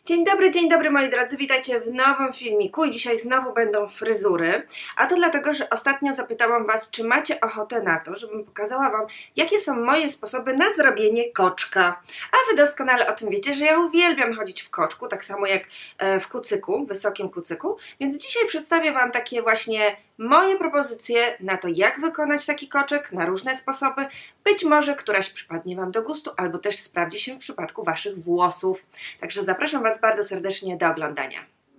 Dzień dobry moi drodzy, witajcie w nowym filmiku i dzisiaj znowu będą fryzury, a to dlatego, że ostatnio zapytałam Was, czy macie ochotę na to, żebym pokazała Wam, jakie są moje sposoby na zrobienie koczka. A Wy doskonale o tym wiecie, że ja uwielbiam chodzić w koczku, tak samo jak w kucyku, wysokim kucyku, więc dzisiaj przedstawię Wam takie właśnie moje propozycje na to, jak wykonać taki koczek na różne sposoby. Być może któraś przypadnie Wam do gustu, albo też sprawdzi się w przypadku Waszych włosów. Także zapraszam Was bardzo serdecznie do oglądania.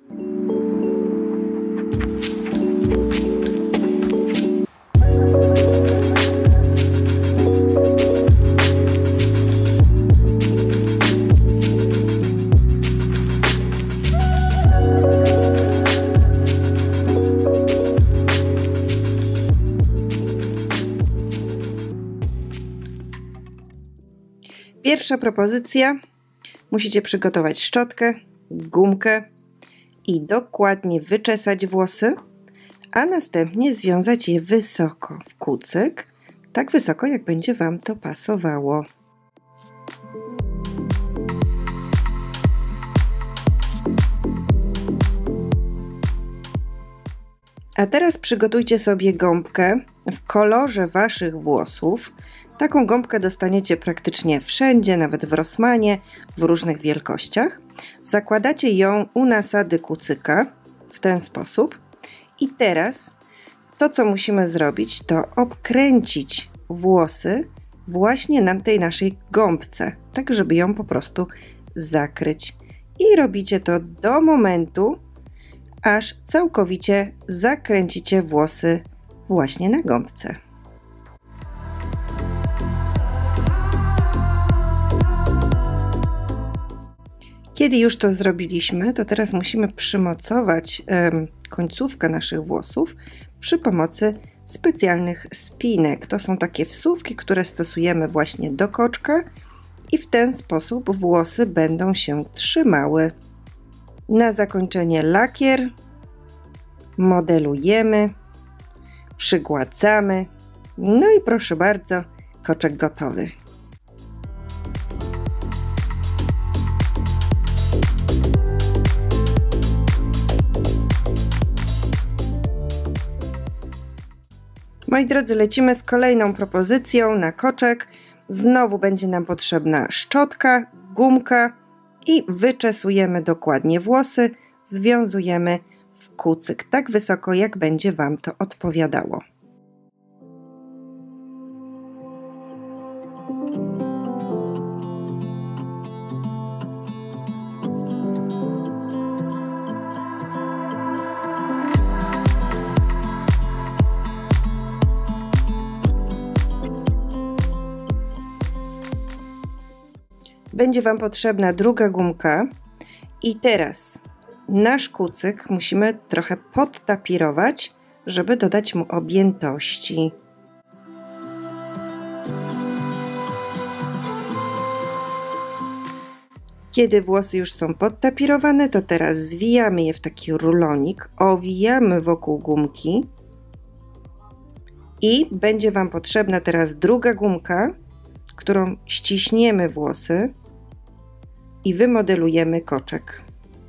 Pierwsza propozycja. Musicie przygotować szczotkę, gumkę i dokładnie wyczesać włosy, a następnie związać je wysoko w kucyk, tak wysoko, jak będzie Wam to pasowało. A teraz przygotujcie sobie gąbkę w kolorze Waszych włosów. Taką gąbkę dostaniecie praktycznie wszędzie, nawet w Rossmanie, w różnych wielkościach. Zakładacie ją u nasady kucyka w ten sposób. I teraz to, co musimy zrobić, to obkręcić włosy właśnie na tej naszej gąbce, tak żeby ją po prostu zakryć. I robicie to do momentu, aż całkowicie zakręcicie włosy właśnie na gąbce. Kiedy już to zrobiliśmy, to teraz musimy przymocować końcówkę naszych włosów przy pomocy specjalnych spinek. To są takie wsówki, które stosujemy właśnie do koczka i w ten sposób włosy będą się trzymały. Na zakończenie lakier, modelujemy, przygładzamy, no i proszę bardzo, koczek gotowy. Moi drodzy, lecimy z kolejną propozycją na koczek. Znowu będzie nam potrzebna szczotka, gumka i wyczesujemy dokładnie włosy, związujemy w kucyk tak wysoko, jak będzie Wam to odpowiadało. Będzie Wam potrzebna druga gumka i teraz nasz kucyk musimy trochę podtapirować, żeby dodać mu objętości. Kiedy włosy już są podtapirowane, to teraz zwijamy je w taki rulonik, owijamy wokół gumki i będzie Wam potrzebna teraz druga gumka, którą ściśniemy włosy i wymodelujemy koczek.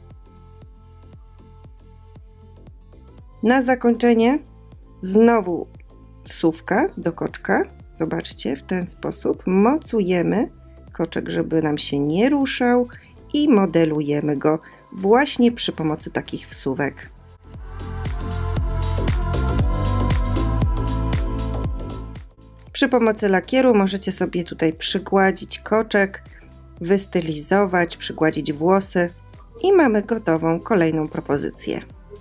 Na zakończenie znowu wsówka do koczka. Zobaczcie, w ten sposób mocujemy koczek, żeby nam się nie ruszał i modelujemy go właśnie przy pomocy takich wsówek. Przy pomocy lakieru możecie sobie tutaj przygładzić koczek, wystylizować, przygładzić włosy i mamy gotową kolejną propozycję.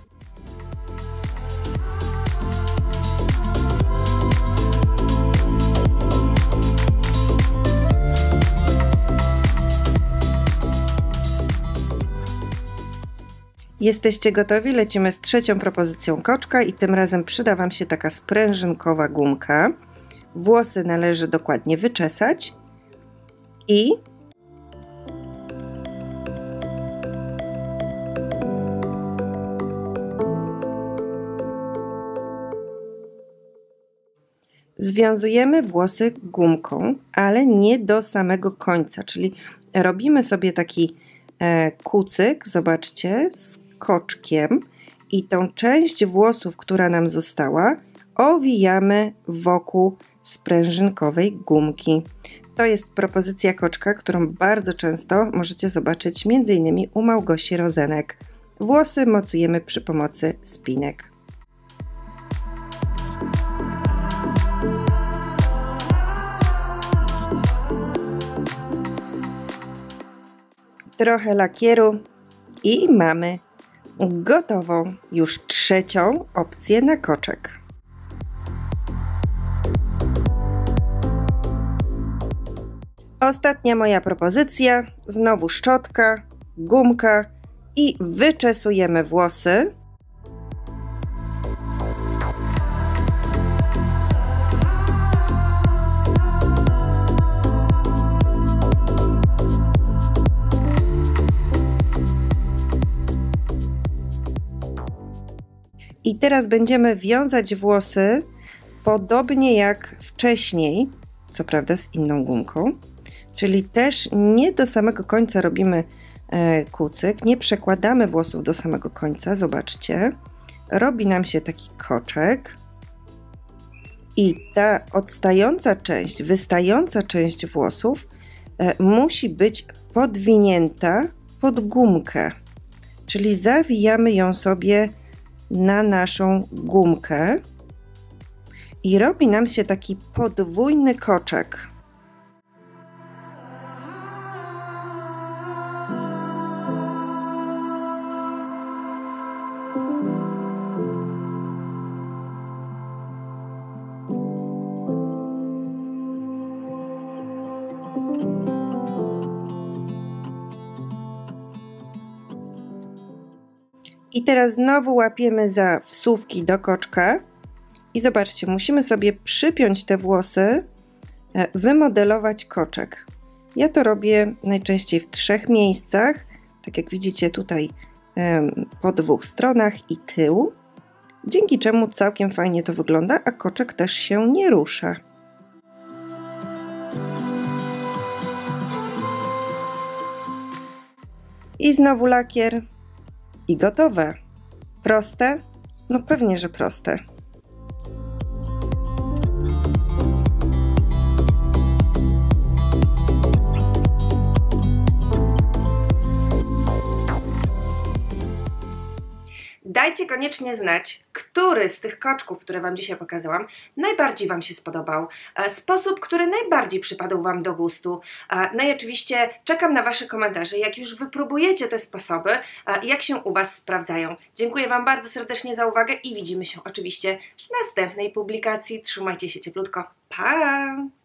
Jesteście gotowi? Lecimy z trzecią propozycją koczka i tym razem przyda Wam się taka sprężynkowa gumka. Włosy należy dokładnie wyczesać i związujemy włosy gumką, ale nie do samego końca, czyli robimy sobie taki kucyk, zobaczcie, z koczkiem i tą część włosów, która nam została, owijamy wokół sprężynkowej gumki. To jest propozycja koczka, którą bardzo często możecie zobaczyć m.in. u Małgosi Rozenek. Włosy mocujemy przy pomocy spinek. Trochę lakieru i mamy gotową już trzecią opcję na koczek. Ostatnia moja propozycja, znowu szczotka, gumka i wyczesujemy włosy. I teraz będziemy wiązać włosy podobnie jak wcześniej, co prawda z inną gumką, czyli też nie do samego końca robimy kucyk, nie przekładamy włosów do samego końca, zobaczcie, robi nam się taki koczek i ta odstająca część, wystająca część włosów musi być podwinięta pod gumkę, czyli zawijamy ją sobie na naszą gumkę i robi nam się taki podwójny koczek. I teraz znowu łapiemy za wsówki do koczka i zobaczcie, musimy sobie przypiąć te włosy, wymodelować koczek. Ja to robię najczęściej w 3 miejscach, tak jak widzicie tutaj po 2 stronach i tył, dzięki czemu całkiem fajnie to wygląda, a koczek też się nie rusza. I znowu lakier. I gotowe. Proste? No pewnie, że proste. Dajcie koniecznie znać, który z tych koczków, które Wam dzisiaj pokazałam, najbardziej Wam się spodobał. Sposób, który najbardziej przypadł Wam do gustu. No i oczywiście czekam na Wasze komentarze, jak już wypróbujecie te sposoby, jak się u Was sprawdzają. Dziękuję Wam bardzo serdecznie za uwagę i widzimy się oczywiście w następnej publikacji. Trzymajcie się cieplutko. Pa!